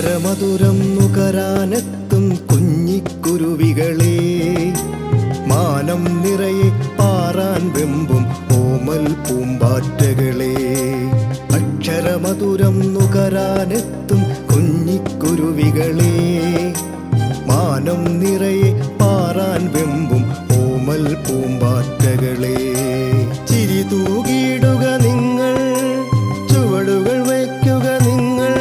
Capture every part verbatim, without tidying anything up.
അക്ഷരമധുരം നുകരാനെത്തും കുഞ്ഞിക്കുരുവികളെ, മാനം നിറയെ പാറാൻ വെമ്പും ഓമൽ പൂമ്പാറ്റകളെ. അക്ഷരമധുരം നുകരാനെത്തും കുഞ്ഞിക്കുരുവികളെ, മാനം നിറയെ പാറാൻ വെമ്പും ഓമൽ പൂമ്പാറ്റകളെ. ചിരി തൂകിയിടുക നിങ്ങൾ, ചുവടുകൾ വയ്ക്കുക നിങ്ങൾ,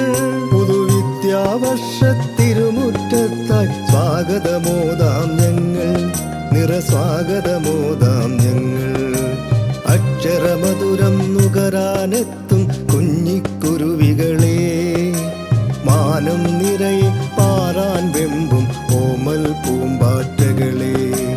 പുതുവിദ്യാവർഷത്തിരുമുറ്റത്തായി സ്വാഗതമോദാം ഞങ്ങൾ, നിറസ്വാഗതമോദാം ഞങ്ങൾ. അക്ഷരമധുരം നുകരാനെത്തും കുഞ്ഞിക്കുരുവികളെ, മാനം നിറയെ പാറാൻ വെമ്പും ഓമൽ പൂമ്പാറ്റകളെ.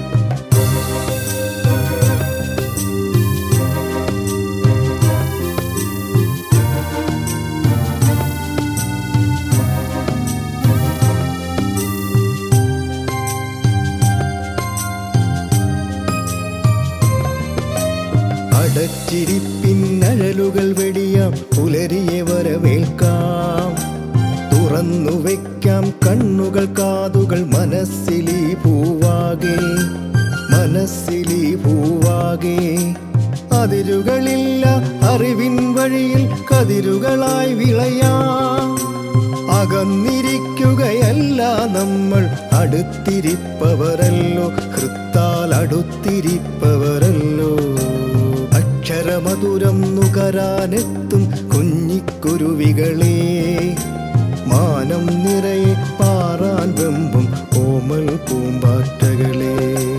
അടച്ചിരിപ്പിന്നഴലുകൾ വെടിയാം, പുലരിയെ വരവേൽക്കാം, തുറന്നു വയ്ക്കാം കണ്ണുകൾ കാതുകൾ, മനസ്സിലീ പൂവാകെ മനസ്സിലീ പൂവാകെ. അതിരുകളില്ല അറിവിൻ വഴിയിൽ കതിരുകളായി വിളയാം, അകന്നിരിക്കുകയല്ല നമ്മൾ, അടുത്തിരിപ്പവരല്ലോ, ഹൃത്താൽ അടുത്തിരിപ്പവരല്ലോ. അക്ഷരമധുരം നുകരാനെത്തും കുഞ്ഞിക്കുരുവികളെ, മാനം നിറയെ പാറാൻ വെമ്പും ഓമൽ പൂമ്പാറ്റകളെ.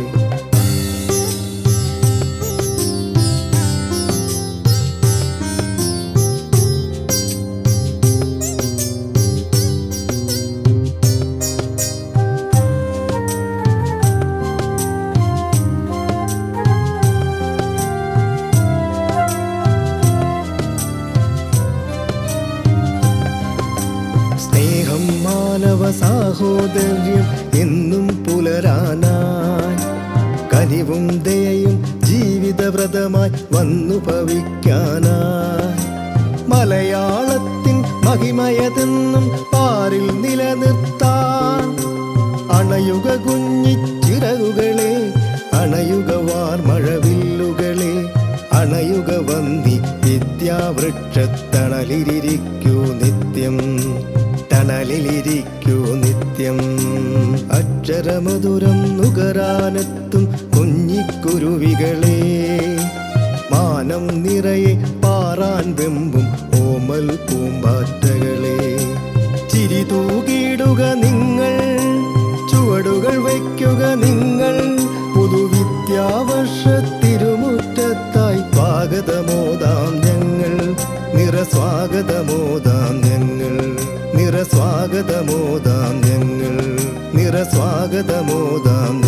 സ്നേഹം മാനവ സാഹോദര്യം എന്നും പുലരാനായി, കനിവും ദയയും ജീവിതവ്രതമായി വന്നു ഭവിക്കാനായി, മലയാളത്തിൻ മഹിമയതെന്നും പാരിൽ നിലനിർത്താൻ, അണയുക കുഞ്ഞിച്ചിറകുകളെ, അണയുക വാർമഴവില്ലുകളെ, അണയുക വന്നി വിദ്യാവൃക്ഷത്തണലിരിക്കൂ നിത്യം, തണലിലിരിക്കൂ നിത്യം. അക്ഷരമധുരം നുകരാനെത്തും കുഞ്ഞിക്കുരുവികളെ, മാനം നിറയെ പാറാൻ വെമ്പും ഓമൽ പൂമ്പാറ്റകളെ. ചിരി തൂകിയിടുക നിങ്ങൾ, ചുവടുകൾ വയ്ക്കുക നിങ്ങൾ, പുതുവിദ്യാവർഷത്തിരുമുറ്റത്തായി സ്വാഗതമോദാം ഞങ്ങൾ, നിറസ്വാഗതമോദാം ഞങ്ങൾ, നിറസ്വാഗതമോദാം ഞങ്ങൾ, നിറസ്വാഗതമോദാം